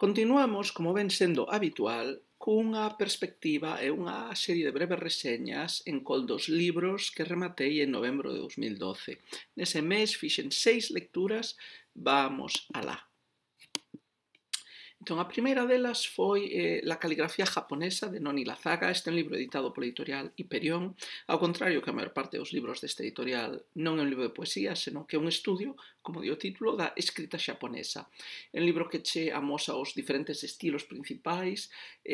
Continuamos, como ven sendo habitual, cunha perspectiva e unha serie de breves reseñas en col dos libros que rematei en novembro de 2012. Nese mes fixen 6 lecturas, vamos alá. Entón, a primeira delas foi La caligrafía japonesa, de Noni Lazaga. Este é un libro editado pola editorial Hiperión. Ao contrario que a maior parte dos libros deste editorial, non é un libro de poesía, senón que é un estudio, como di o título, da escrita xaponesa. É un libro que che amosa os diferentes estilos principais,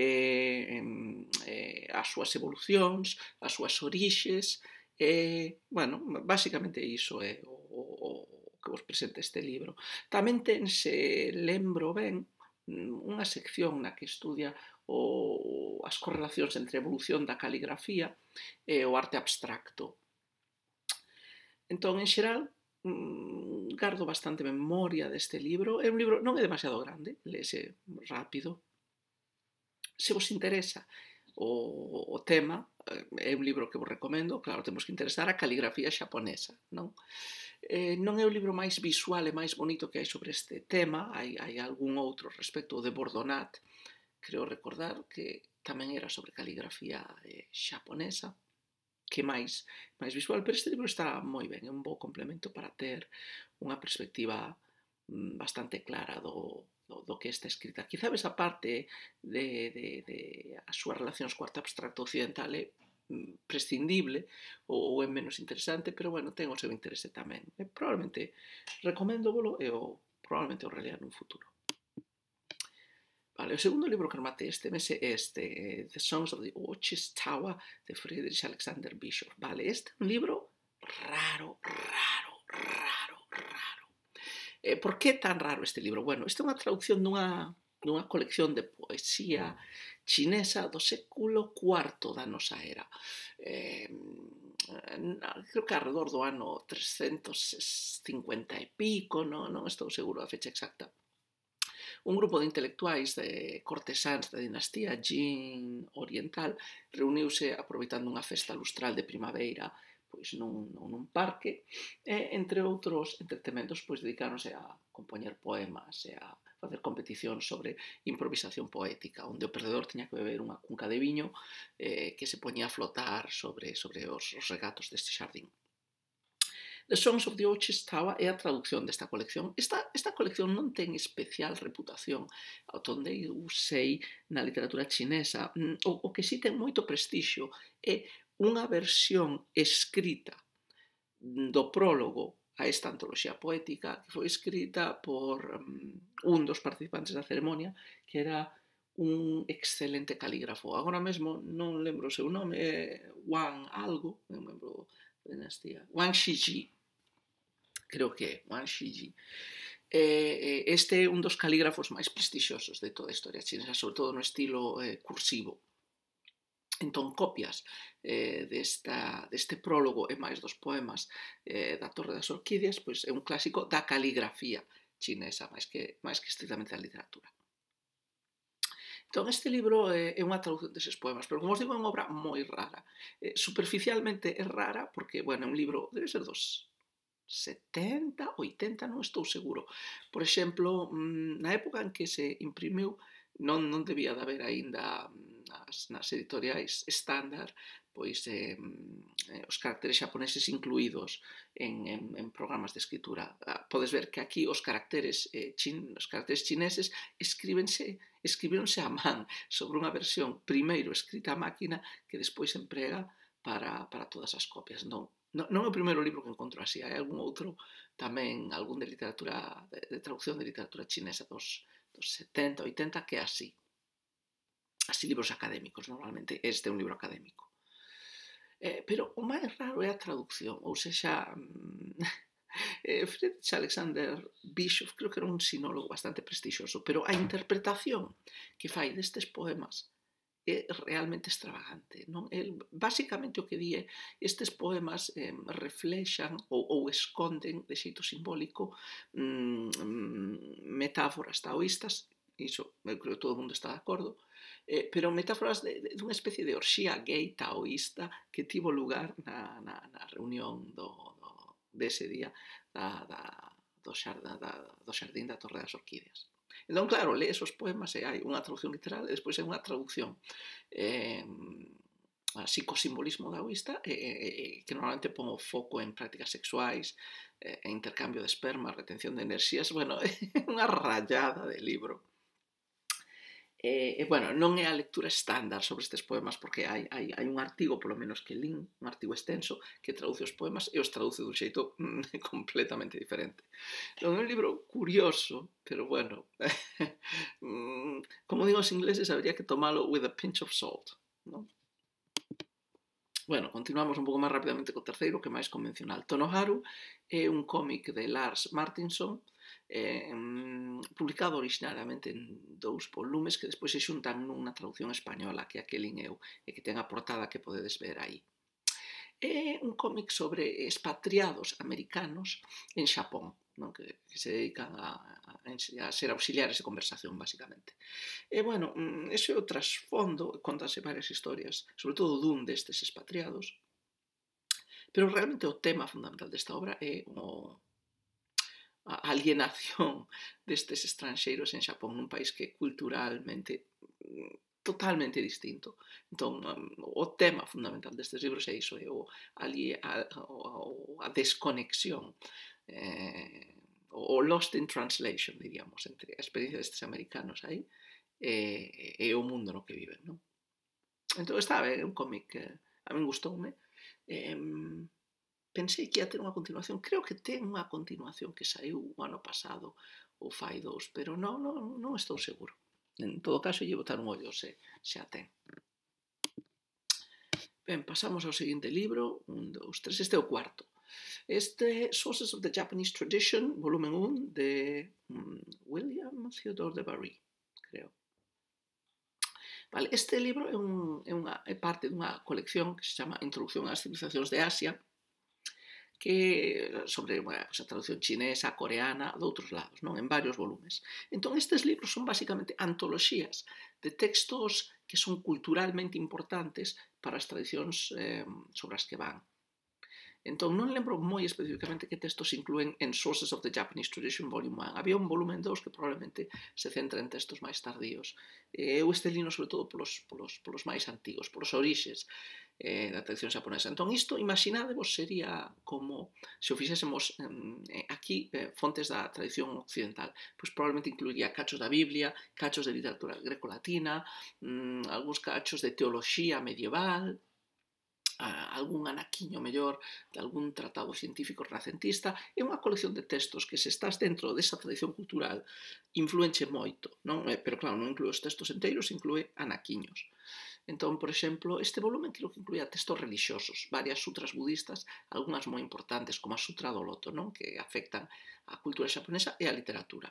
as súas evolucións, as súas orixes, bueno, basicamente iso é o que vos presenta este libro. Tamén ten, se lembro ben, unha sección na que estudia as correlacións entre a evolución da caligrafía e o arte abstracto. Entón, en xeral, gardo bastante memoria deste libro. É un libro, non é demasiado grande, léese rápido. Se vos interesa o tema, é un libro que vos recomendo. Claro, temos que interesar a caligrafía xaponesa, non? Non é o libro máis visual e máis bonito que hai sobre este tema. Hai algún outro respecto de Bordonat, creo recordar que tamén era sobre caligrafía xaponesa, que máis visual, pero este libro está moi ben, é un bo complemento para ter unha perspectiva bastante clara do que está escrita. Quizá esa parte de as súas relacións co arte abstracto occidental é prescindible ou é menos interesante, pero bueno, ten o seu interese tamén. Probablemente recomendovolo e probablemente o relea nun futuro. Vale, o segundo libro que rematei este mes é este, The Songs of the Watchtower, de Friedrich Alexander Bischoff. Vale, este é un libro raro. Por que tan raro este libro? Bueno, este é unha traducción dunha colección de poesía chinesa do século IV da nosa era. Creo que alrededor do ano 350 e pico, non estou seguro da fecha exacta. Un grupo de intelectuais de cortesáns da dinastía Jin oriental reuniuse aproveitando unha festa lustral de primavera pois nun parque, e entre outros entretementos pois dedicáronse a compoñer poemas e a facer competicións sobre improvisación poética, onde o perdedor tiña que beber unha cunca de viño que se poñía a flotar sobre os regatos deste xardín. The Songs of the Watchtower é a traducción desta colección. Esta colección non ten especial reputación ao onde eu sei na literatura chinesa. O que si ten moito prestixio é unha versión escrita do prólogo a esta antoloxía poética que foi escrita por un dos participantes da ceremonia, que era un excelente calígrafo. Agora mesmo non lembro o seu nome, é Wang algo, non lembro da dinastía, Wang Shiji, creo que é Wang Shiji. Este é un dos calígrafos máis prestixiosos de toda a historia chinesa, sobre todo no estilo cursivo. Entón, copias deste prólogo e máis dos poemas da Torre das Orquídeas, pois é un clásico da caligrafía chinesa, máis que estritamente da literatura. Entón, este libro é unha traducción deses poemas, pero, como os digo, é unha obra moi rara. Superficialmente é rara porque, bueno, é un libro, debe ser dos 70, 80, non estou seguro. Por exemplo, na época en que se imprimiu, non debía de haber aínda nas editoriais estándar pois os caracteres xaponeses incluídos en programas de escritura. Podes ver que aquí os caracteres chineses escribíronse a man sobre unha versión primeiro escrita a máquina que despois se emprega para todas as copias. Non é o primeiro libro que encontro así, hai algún outro tamén, algún de traducción de literatura chinesa dos 70, 80, que é así. Así libros académicos, normalmente. Este é un libro académico. Pero o máis raro é a traducción, ou sexa, Friedrich Alexander Bischoff creo que era un sinólogo bastante prestixioso, pero a interpretación que fai destes poemas é realmente extravagante, non? El, basicamente, o que di é estes poemas reflexan ou esconden de xeito simbólico metáforas taoístas, iso eu creo que todo o mundo está de acordo, pero metáforas dunha especie de orxía gay taoísta que tivo lugar na reunión dese día do xardín da Torre das Orquídeas. Entón, claro, lees os poemas e hai unha traducción literal e despois hai unha traducción así co simbolismo daoísta que normalmente pon o foco en prácticas sexuais, intercambio de esperma, retención de enerxías, bueno, é unha rayada de libro. Bueno, non é a lectura estándar sobre estes poemas porque hai un artigo, polo menos que lín, un artigo extenso, que traduce os poemas e os traduce dun xeito completamente diferente. Non é un libro curioso, pero bueno, como digo os ingleses, habría que tomalo with a pinch of salt, non? Bueno, continuamos un pouco máis rapidamente co terceiro, que é máis convencional. Tonoharu é un cómic de Lars Martinson, publicado originariamente en 2 volumes que despois se xuntan nunha traducción española que a que lin eu e que ten a portada que podedes ver aí. É un cómic sobre expatriados americanos en Xapón, non? Que se dedican a ser auxiliares de conversación, basicamente. E, bueno, ese é o trasfondo, contase varias historias, sobre todo dun destes expatriados, pero realmente o tema fundamental desta obra é a alienación destes estranxeiros en Xapón, nun país que culturalmente totalmente distinto. Entón, o tema fundamental destes libros é iso, é a desconexión, o lost in translation, diríamos, entre a experiencia destes americanos aí e o mundo no que viven, non? Entón, está ben, é un cómic que a min gustoume. Pensei que ia ter unha continuación, creo que ten unha continuación que saiu o ano pasado ou fai 2, pero non estou seguro. En todo caso, lle botar un ollo se a ten. Ben, pasamos ao seguinte libro, 1, 2, 3, este é o cuarto. Este Sources of the Japanese Tradition, volumen 1, de William Theodore de Barry, creo. Vale, este libro é parte dunha colección que se chama Introducción ás civilizacións de Asia, que sobre a traducción chinesa, coreana, de outros lados, non? En varios volumes. Entón, estes libros son basicamente antoloxías de textos que son culturalmente importantes para as tradicións sobre as que van. Entón, non lembro moi especificamente que textos incluen en Sources of the Japanese Tradition Volume 1. Había un volumen 2 que probablemente se centra en textos máis tardíos. Eu este lino sobre todo polos máis antigos, polos orixes da tradición xaponesa. Entón, isto, imaginadevos, sería como se o fixésemos aquí fontes da tradición occidental. Pois probablemente incluiría cachos da Biblia, cachos de literatura greco-latina, algúns cachos de teoloxía medieval, algún anaquiño mellor de algún tratado científico renacentista. É unha colección de textos que, se estás dentro desa tradición cultural, influenche moito, non? Pero claro, non inclúe os textos enteiros, inclúe anaquiños. Entón, por exemplo, este volumen creo que incluía textos religiosos, varias sutras budistas, algunhas moi importantes, como a Sutra do Loto, non? Que afectan a cultura xaponesa e a literatura.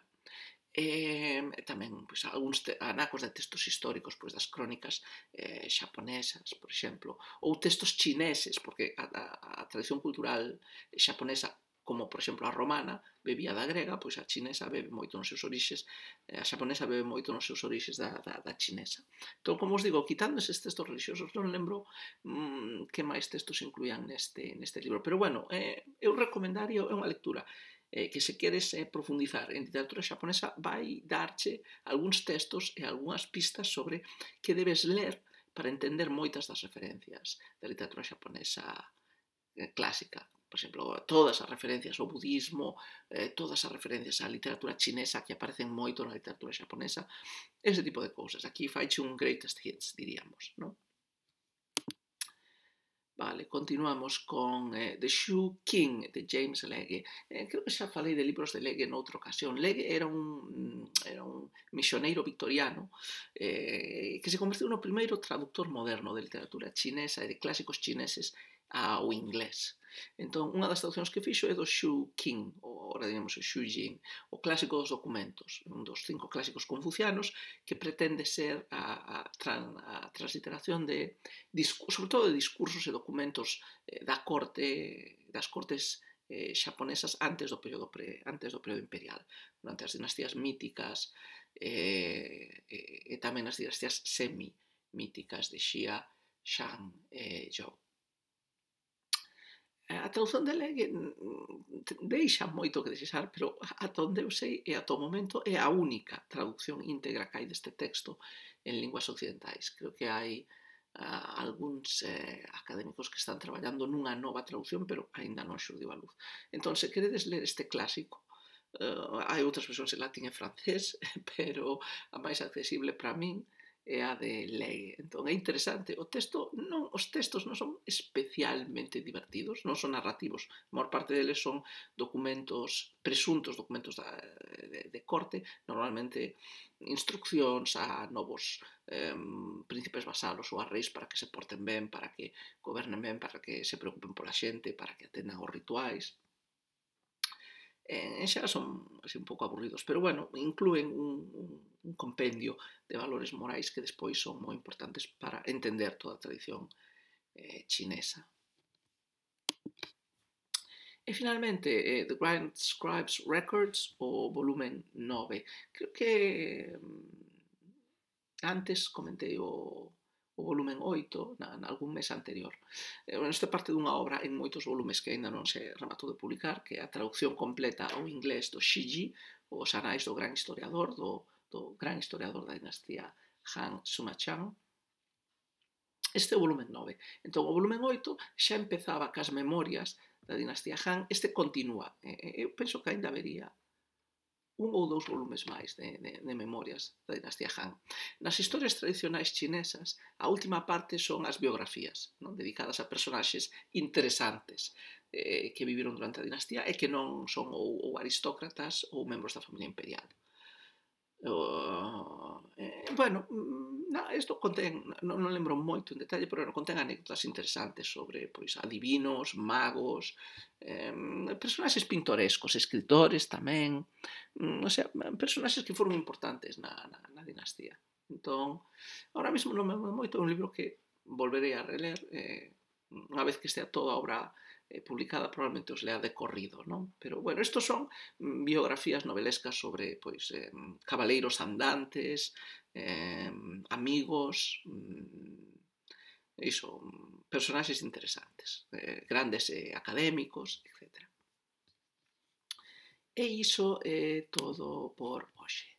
Tamén pois, algúns anacos de textos históricos, pois, das crónicas xaponesas, por exemplo, ou textos chineses, porque a tradición cultural xaponesa, como, por exemplo, a romana, bebía da grega, pois a chinesa bebe moito nos seus orixes, a xaponesa bebe moito nos seus orixes da chinesa. Entón, como os digo, quitando eses textos religiosos, non lembro que máis textos incluían neste libro. Pero, bueno, eu recomendario, é unha lectura que, se queres profundizar en literatura xaponesa, vai darche algúns textos e algunhas pistas sobre que debes ler para entender moitas das referencias da literatura xaponesa clásica. Por exemplo, todas as referencias ao budismo, todas as referencias á literatura chinesa que aparecen moito na literatura xaponesa, ese tipo de cousas. Aquí faiche un greatest hits, diríamos, non? Vale, continuamos con The Shoe King, de James Legge. Creo que xa falei de libros de Legge noutra ocasión. Legge era un misioneiro victoriano que se convertiu no primeiro traductor moderno de literatura chinesa e de clásicos chineses ao inglés. Entón, unha das traduccións que fixo é do Shoe King, ou agora digamos o Shoe Jing, o clásico dos documentos, un dos 5 clásicos confucianos, que pretende ser a transliteración de, sobre todo, de discursos e documentos das cortes xaponesas antes do período imperial, durante as dinastías míticas e tamén as dinastías semi-míticas de Xia, Shang e Zhou. A traducción de Legue deixa moito que desexar, pero ata onde eu sei e ata o momento é a única traducción íntegra que hai deste texto en linguas occidentais. Creo que hai algúns académicos que están traballando nunha nova traducción, pero aínda non xurdiu a luz. Entón, se queredes ler este clásico, hai outras versións en latín e francés, pero a máis accesible para min é a de Legue. Entón é interesante. Os textos non son especialmente divertidos, non son narrativos. A maior parte deles son presuntos documentos de corte, normalmente instruccións a novos príncipes vasalos ou a reis para que se porten ben, para que gobernen ben, para que se preocupen pola xente, para que atendan aos rituais. En xeral son así un pouco aburridos, pero bueno, inclúen un compendio de valores morais que despois son moi importantes para entender toda a tradición chinesa. E finalmente, The Grand Scribes Records, o volumen 9. Creo que antes comentei o volumen 8 nalgún mes anterior. Isto parte dunha obra en moitos volumes que aínda non se rematou de publicar, que é a traducción completa ao inglés do Shiji, os anais do gran historiador, do gran historiador da dinastía Han Sima-chan. Este é o volumen 9. Entón, o volumen 8 xa empezaba cas memorias da dinastía Han, este continúa. Eu penso que aínda habería un ou dous volumes máis de memorias da dinastía Han. Nas historias tradicionais chinesas, a última parte son as biografías, non? Dedicadas a personaxes interesantes que viviron durante a dinastía e que non son ou aristócratas ou membros da familia imperial. Bueno, isto contén, non lembro moito en detalle, pero contén anécdotas interesantes sobre adivinos, magos, personaxes pintorescos, escritores tamén, personaxes que foron importantes na dinastía. Entón, ahora mesmo non me moito, é un libro que volverei a reler unha vez que estea toda a obra publicada, probablemente os lea de corrido, non? Pero, bueno, estos son biografías novelescas sobre, cabaleiros andantes, amigos, personaxes interesantes, grandes académicos, etc. E iso é todo por hoxe.